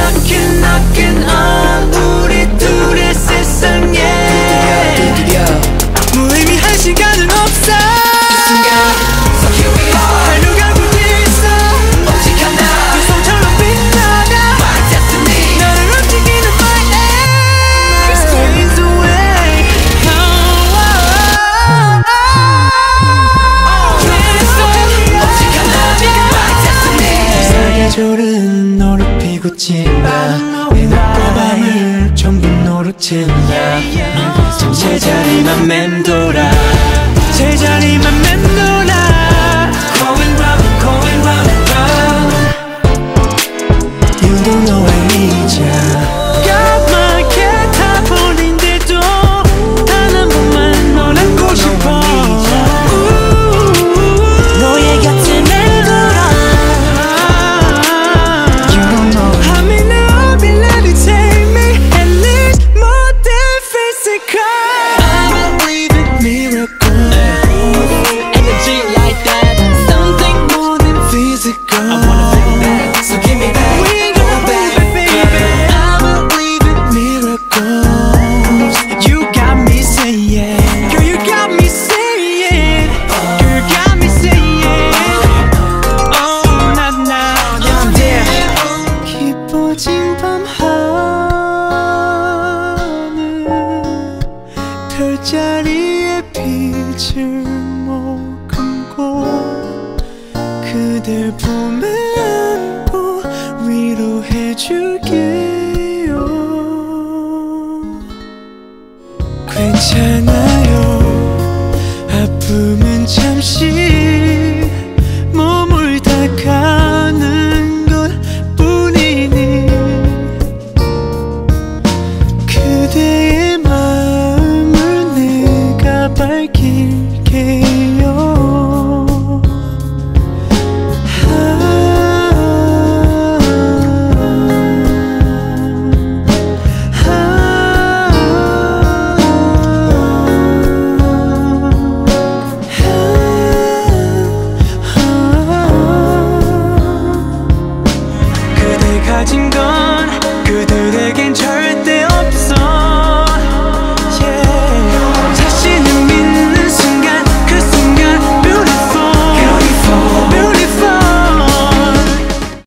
knocking knocking on 우리 둘의 세상에 무의미한 시간은 없어 이 순간 So here we are 하루가 굳이 있어 오직 하나 그 성처럼 빛나가 My destiny 너를 움직이는 my ace Ways away 오직 하나 My destiny 사계절은 너를 피고 친다 내 낮과 밤을 전부 너로 채운다 제자리만 맴돌아 제자리만 맴돌아 Going round and going round and round You don't know I need ya 까맣게 타버린데도 단 한 번만 널 안고 싶어 너의 곁에 맴돌아 You don't know I may not be let it take me at least more than physical Energy like that, something more than physical. I wanna feel that, so give me that. We gon' baby, baby. I believe in miracles. You got me saying, girl, you got me saying, girl, you got me saying, oh, nah, nah, I'm there. 깊어진 밤 하늘 별자리에 빛을 머금고 그댈 품에 안고 위로해줄게요 괜찮아요 아픔은 잠시